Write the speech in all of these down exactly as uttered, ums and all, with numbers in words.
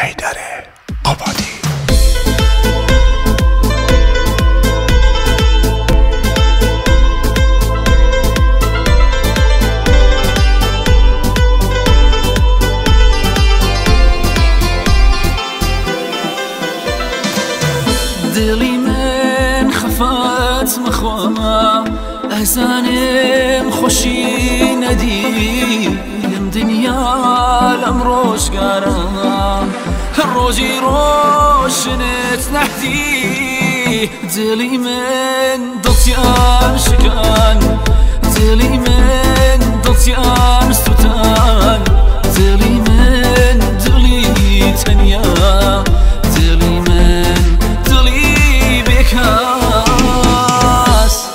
حیدر آبادی. دلی من خفت مخوا احزانم خوشی ندی لم دنیا لم روشگارا روزی روشنت نحدی دلی من دلتیان شکان دلی من دلتیان ستان دلی من دلی تنیا دلی من دلی بکاس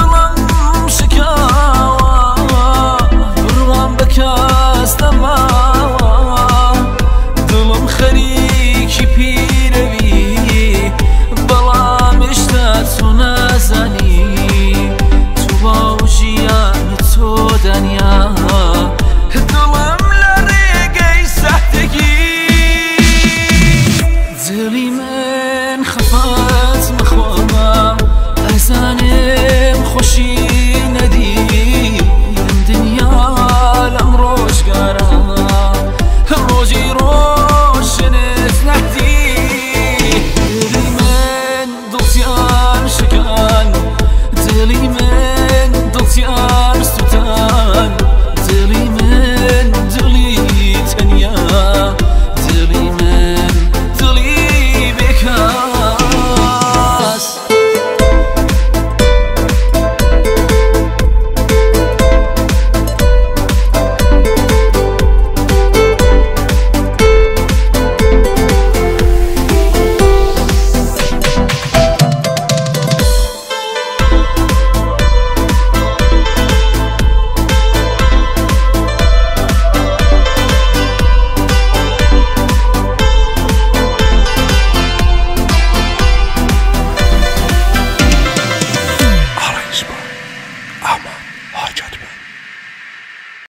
Stama